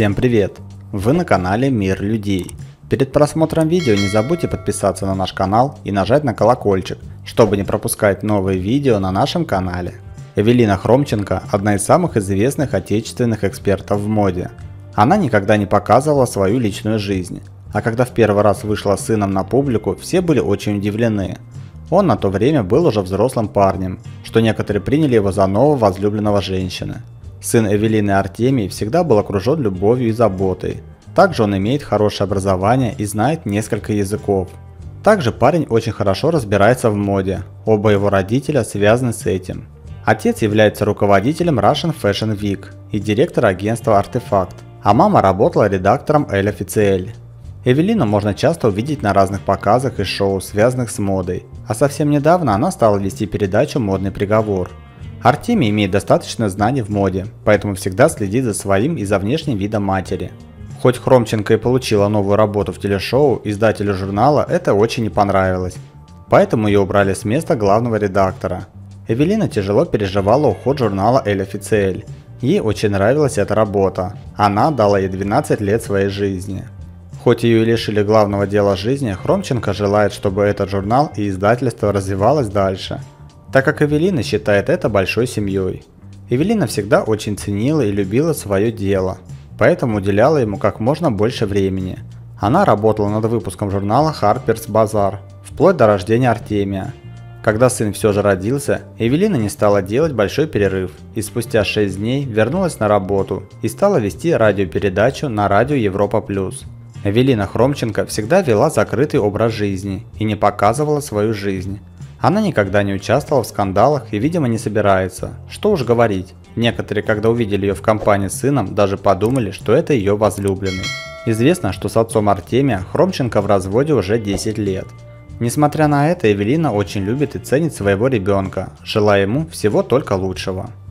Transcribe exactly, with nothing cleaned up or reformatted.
Всем привет! Вы на канале Мир Людей. Перед просмотром видео не забудьте подписаться на наш канал и нажать на колокольчик, чтобы не пропускать новые видео на нашем канале. Эвелина Хромченко – одна из самых известных отечественных экспертов в моде. Она никогда не показывала свою личную жизнь, а когда в первый раз вышла с сыном на публику, все были очень удивлены. Он на то время был уже взрослым парнем, что некоторые приняли его за нового возлюбленного женщины. Сын Эвелины Артемий всегда был окружен любовью и заботой. Также он имеет хорошее образование и знает несколько языков. Также парень очень хорошо разбирается в моде, оба его родителя связаны с этим. Отец является руководителем Russian Fashion Week и директор агентства Артефакт, а мама работала редактором Эль Официэль. Эвелину можно часто увидеть на разных показах и шоу, связанных с модой, а совсем недавно она стала вести передачу «Модный приговор». Артемий имеет достаточно знаний в моде, поэтому всегда следит за своим и за внешним видом матери. Хоть Хромченко и получила новую работу в телешоу, издателю журнала это очень не понравилось, поэтому ее убрали с места главного редактора. Эвелина тяжело переживала уход журнала Эль Официэль. Ей очень нравилась эта работа, она дала ей двенадцать лет своей жизни. Хоть ее и лишили главного дела жизни, Хромченко желает, чтобы этот журнал и издательство развивалось дальше, так как Эвелина считает это большой семьей. Эвелина всегда очень ценила и любила свое дело, поэтому уделяла ему как можно больше времени. Она работала над выпуском журнала Harper's Bazaar, вплоть до рождения Артемия. Когда сын все же родился, Эвелина не стала делать большой перерыв и спустя шесть дней вернулась на работу и стала вести радиопередачу на радио Европа плюс. Эвелина Хромченко всегда вела закрытый образ жизни и не показывала свою жизнь. Она никогда не участвовала в скандалах и, видимо, не собирается. Что уж говорить, некоторые, когда увидели ее в компании с сыном, даже подумали, что это ее возлюбленный. Известно, что с отцом Артемия Хромченко в разводе уже десять лет. Несмотря на это, Эвелина очень любит и ценит своего ребенка, желая ему всего только лучшего.